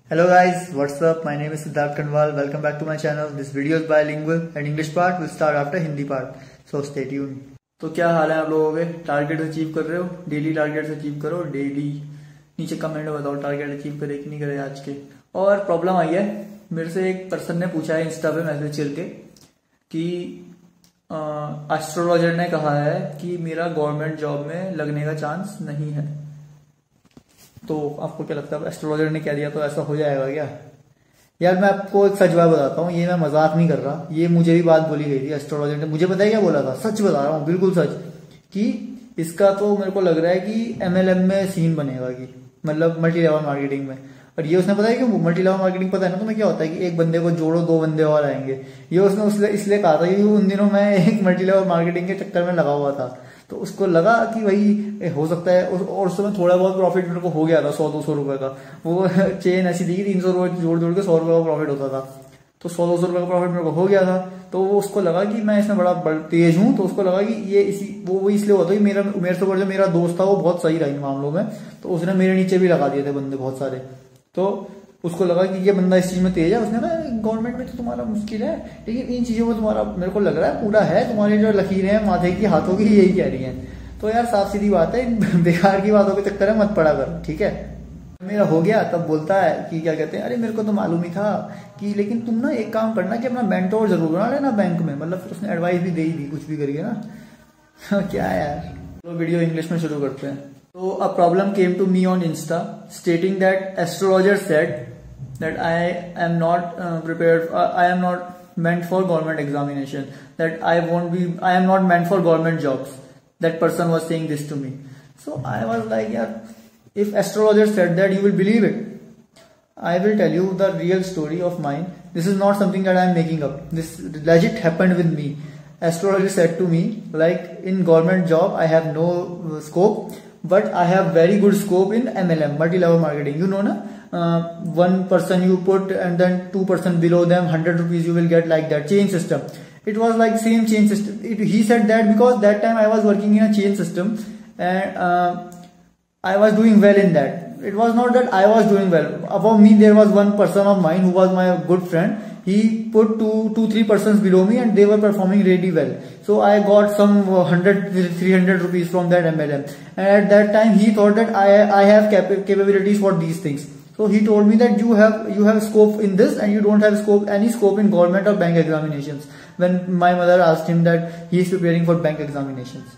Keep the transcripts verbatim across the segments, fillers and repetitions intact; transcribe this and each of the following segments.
Hello guys, what's up? My name is Siddharth Kanwal. Welcome back to my channel. This video is bilingual and English part will start after Hindi part. So stay tuned. तो क्या हाल है आप लोगों के? Target achieve कर रहे हो? Daily target achieve करो डेली. नीचे कमेंट में बताओ टारगेट अचीव करे कि नहीं करे आज के. और प्रॉब्लम आई है, मेरे से एक पर्सन ने पूछा है इंस्टा पे मैसेज करके कि एस्ट्रोलॉजर ने कहा है कि मेरा गवर्नमेंट जॉब में लगने का चांस नहीं है. तो आपको क्या लगता है एस्ट्रोलॉजर ने कह दिया तो ऐसा हो जाएगा क्या? यार मैं आपको एक सच बात बताता हूँ, ये मैं मजाक नहीं कर रहा, ये मुझे भी बात बोली गई थी. एस्ट्रोलॉजर ने मुझे पता है क्या बोला था, सच बता रहा हूँ बिल्कुल सच, कि इसका तो मेरे को लग रहा है कि एमएलएम में सीन बनेगा, कि मतलब मल्टी लेवल मार्केटिंग में. और ये उसने पता है कि मल्टी लेवल मार्केटिंग पता है ना तुम्हें क्या होता है कि एक बंदे को जोड़ो दो बंदे और आएंगे. ये उसने इसलिए कहा था क्योंकि उन दिनों मैं एक मल्टी लेवल मार्केटिंग के चक्कर में लगा हुआ था. तो उसको लगा कि भाई हो सकता है, और उस समय थोड़ा बहुत प्रॉफिट मेरे को हो गया था, सौ दो सौ रुपए का. वो चेन ऐसी थी तीन सौ रुपए जोड़ जोड़ के सौ रुपए का प्रॉफिट होता था. तो सौ दो सौ रुपए का प्रॉफिट मेरे को हो गया था. तो वो उसको लगा कि मैं इसमें बड़ा तेज हूं, तो उसको लगा कि ये इसी वो वो इसलिए हुआ था कि मेरा मेरे से ऊपर जो मेरा दोस्त था वो बहुत सही रहा इन मामलों में, तो उसने मेरे नीचे भी लगा दिए थे बंदे बहुत सारे. तो उसको लगा कि ये बंदा इस चीज में तेज है. उसने कहा गवर्नमेंट में तो तुम्हारा मुश्किल है, लेकिन इन चीजों में तुम्हारा मेरे को लग रहा है पूरा है. तुम्हारी जो लकीरें हैं माथे की हाथों की यही कह रही हैं. तो यार साफ सीधी बात है, बेकार की बातों के चक्कर में मत पड़ा कर, ठीक है. मेरा हो गया तब बोलता है कि क्या कहते हैं, अरे मेरे को तो मालूम ही था कि, लेकिन तुम ना एक काम करना कि अपना मेंटोर जरूर बना लेना बैंक में. मतलब फिर उसने एडवाइस भी दे ही दी कुछ भी करिए ना. क्या यार, तो वीडियो इंग्लिश में शुरू करते हैं. तो a problem came to me on insta stating that astrologer said that I am not uh, prepared, uh, I am not meant for government examination, that I won't be, I am not meant for government jobs. That person was saying this to me. So I was like, yeah, if astrologer said that, you will believe it. I will tell you the real story of mine. This is not something that I am making up. This legit happened with me. Astrologer said to me, like, in government job I have no uh, scope, but I have very good scope in M L M, multi-level marketing. You know na? Uh, one person you put and then two person below them, one hundred rupees you will get, like that chain system. It was like same chain system. It, he said that because that time I was working in a chain system and uh, I was doing well in that. It was not that I was doing well. Above me there was one person of mine who was my good friend. He put two, two, three persons below me and they were performing really well. So I got some one hundred, three hundred rupees from that M L M. And at that time he thought that I, I have cap capabilities for these things. So he told me that you have you have scope in this and you don't have scope any scope in government or bank examinations. When my mother asked him that he is preparing for bank examinations,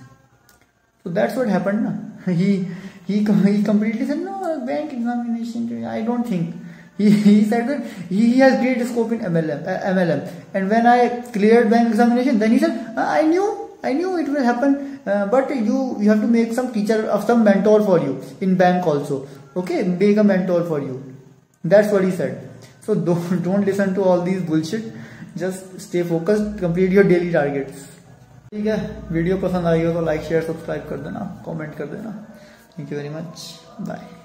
so that's what happened. Na? He he he completely said no bank examination. I don't think. He he said that he, he has great scope in M L M uh, M L M. And when I cleared bank examination, then he said I knew I knew it will happen, uh, but you you have to make some teacher of some mentor for you in bank also. Okay, make a mentor for you. That's what he said. So don't don't listen to all these bullshit. Just stay focused. Complete your daily targets. ठीक है, video पसंद आई हो तो like share subscribe कर देना, comment कर देना. Thank you very much. Bye.